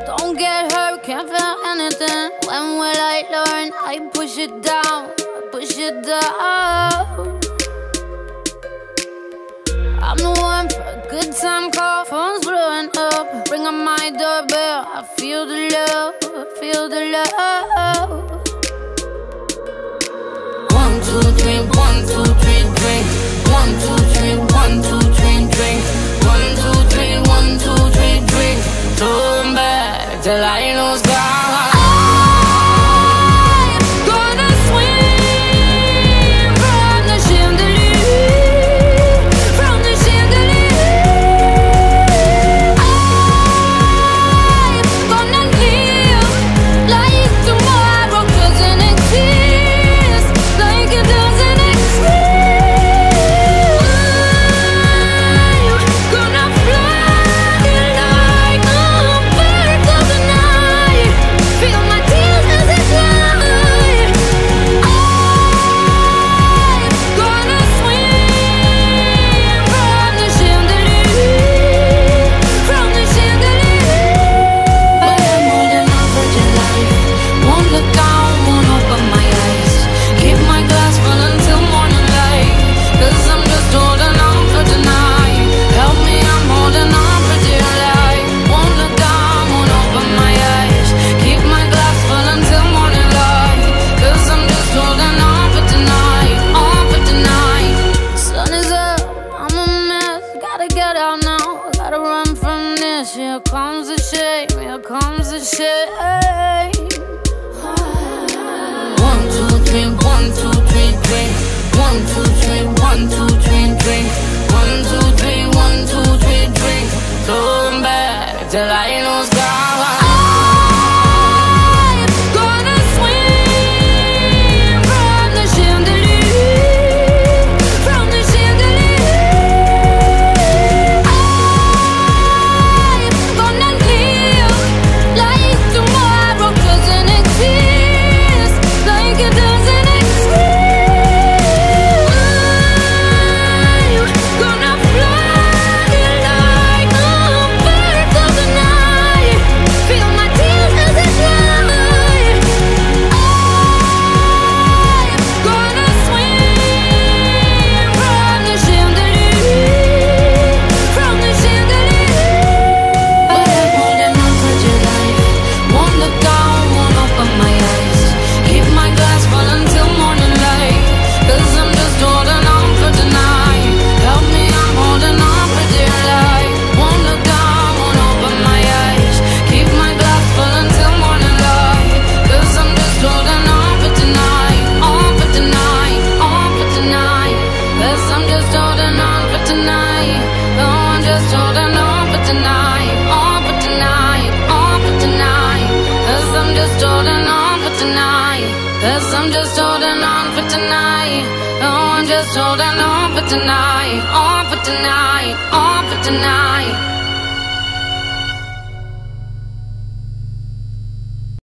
Don't get hurt, can't feel anything. When will I learn? I push it down, I push it down. I'm the one for a good time call. Phone's blowing up, ring on my doorbell. I feel the love, I feel the love. 1, 2, 3, 1, 2, 3, drink. 1, 2, 3, 1, 2, 3, drink. 1, 2, 3, 1, 2, 3, drink. Turn back till I lose God. Here comes the shame, here comes the shame. 1, 2, 3, 1, 2, 3, drink. 1, 2, 3, 1, 2, 3, drink. 1, 2, 3, 1, 2, 3, drink. Turn back till I lose God. Cause I'm just holding on for tonight. Oh, I'm just holding on for tonight. On for tonight, on for tonight.